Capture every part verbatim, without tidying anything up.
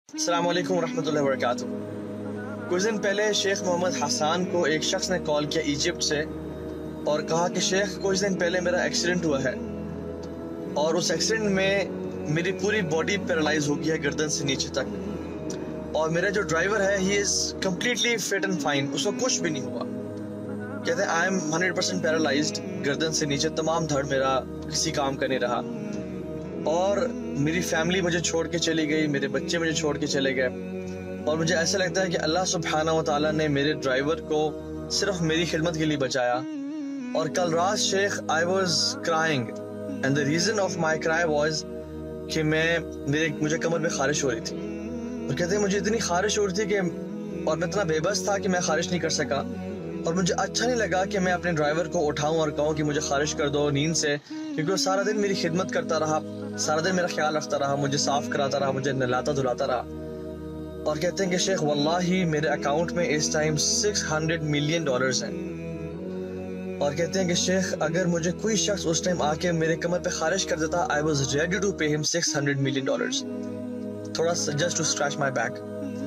السلام علیکم ورحمۃ اللہ وبرکاتہ۔ کچھ دن پہلے شیخ محمد حسان کو ایک شخص نے کال کیا ایجپٹ سے اور کہا کہ شیخ کچھ دن پہلے میرا ایکسیڈنٹ ہوا ہے اور اس ایکسیڈنٹ میں میری پوری باڈی پیرالائز ہو گئی ہے گردن سے نیچے تک، اور میرا جو ڈرائیور ہے ہی is completely fit and fine, اس کو کچھ بھی نہیں ہوا۔ کہتے ہیں I am hundred percent paralysed, گردن سے نیچے تمام دھڑ میرا کسی کام کا نہیں رہا، اور میری فیملی مجھے چھوڑ کے چلی گئی، میرے بچے مجھے چھوڑ کے چلے گئے، اور مجھے ایسا لگتا ہے کہ اللہ سبحانہ و تعالیٰ نے میرے ڈرائیور کو صرف میری خدمت کے لیے بچایا۔ اور کل رات شیخ I was crying and the reason of my cry was کہ میں میرے مجھے کمر میں خارش ہو رہی تھی، اور کہتے ہیں مجھے اتنی خارش ہو رہی تھی کہ اور میں اتنا بے بس تھا کہ میں خارش نہیں کر سکا، اور مجھے اچھا نہیں لگا کہ میں اپنے ڈرائیور کو اٹھاؤں اور کہوں کہ مجھے خارش کر دو نیند سے، کیونکہ وہ سارا دن میری خدمت کرتا رہا، سارا دن میرا خیال رکھتا رہا، مجھے صاف کراتا رہا، مجھے نہلاتا دھلاتا رہا۔ اور کہتے ہیں کہ شیخ واللہ میرے اکاؤنٹ میں اس time six hundred million dollars ہیں، اور کہتے ہیں کہ شیخ اگر مجھے کوئی شخص اس ٹائم آ کے میرے کمر پہ خارش کر دیتا I was ready to pay him six hundred million dollars تھوڑا سا just to scratch my back۔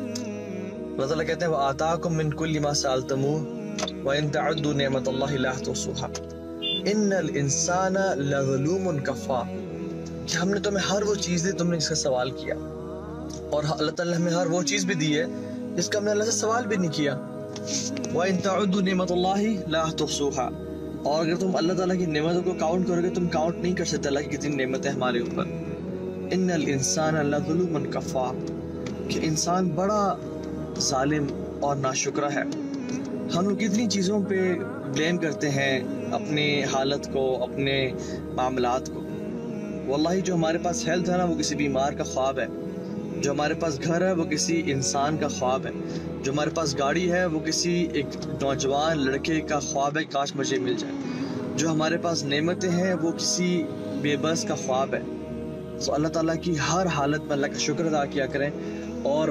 اللہ تعالیٰ کہتے ہیں وَآتَاكُم مِّن كُلِّ مَا سَأَلْتُمُوهُ وَإِن تَعُدُّوا نِعْمَةَ اللَّهِ لَا تُحْصُوهَا إِنَّ الْإِنسَانَ لَظَلُومٌ كَفَّارٌ، کہ ہم نے تمہیں ہر وہ چیز دی تم نے اس کا سوال کیا، اور اللہ تعالیٰ نے ہمیں ہر وہ چیز بھی دی ہے جس کا ہم نے اللہ سے سوال بھی نہیں کیا۔ وَإِن تَعُدُّوا نِعْمَةَ اللَّهِ لَا تُحْصُوهَا، اور اگر تم اللہ تعالیٰ کی نعمتوں کو کاؤنٹ کرو گے تم کاؤنٹ نہیں کر سکتے اللہ کی کتنی نعمتیں ہمارے اوپر۔ إِنَّ الْإِنسَانَ لَظَلُومٌ كَفَّارٌ، کہ انسان بڑا ظالم اور ناشکرہ ہے۔ ہم لوگ کتنی چیزوں پہ بلیم کرتے ہیں، اپنی حالت کو، اپنے معاملات کو۔ واللہ جو ہمارے پاس ہیلتھ ہے نا وہ کسی بیمار کا خواب ہے، جو ہمارے پاس گھر ہے وہ کسی انسان کا خواب ہے، جو ہمارے پاس گاڑی ہے وہ کسی ایک نوجوان لڑکے کا خواب ہے کاش مجھے مل جائے، جو ہمارے پاس نعمتیں ہیں وہ کسی بے بس کا خواب ہے۔ تو اللہ تعالیٰ کی ہر حالت میں اللہ کا شکر ادا کیا کریں، اور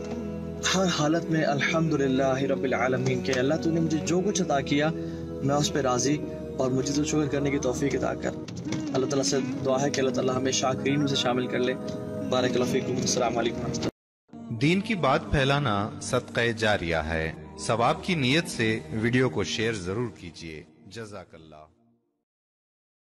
ہر حالت میں الحمدللہ رب العالمین کہ اللہ تو نے مجھے جو کچھ عطا کیا میں اس پہ راضی، اور مجھے تو شکر کرنے کی توفیق عطا کر۔ اللہ تعالیٰ سے دعا ہے کہ اللہ تعالیٰ ہمیں شاکرین میں سے شامل کر لے۔ بارک اللہ فیکم، السلام علیکم ورحمۃ اللہ۔ دین کی بات پھیلانا صدقہ جاریہ ہے، ثواب کی نیت سے ویڈیو کو شیئر ضرور کیجیے۔ جزاک اللہ۔